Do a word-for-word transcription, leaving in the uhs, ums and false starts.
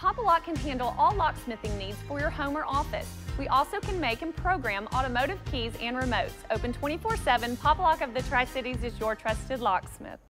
Papa Lock can handle all locksmithing needs for your home or office. We also can make and program automotive keys and remotes. Open twenty-four seven, Papa Lock of the Tri-Cities is your trusted locksmith.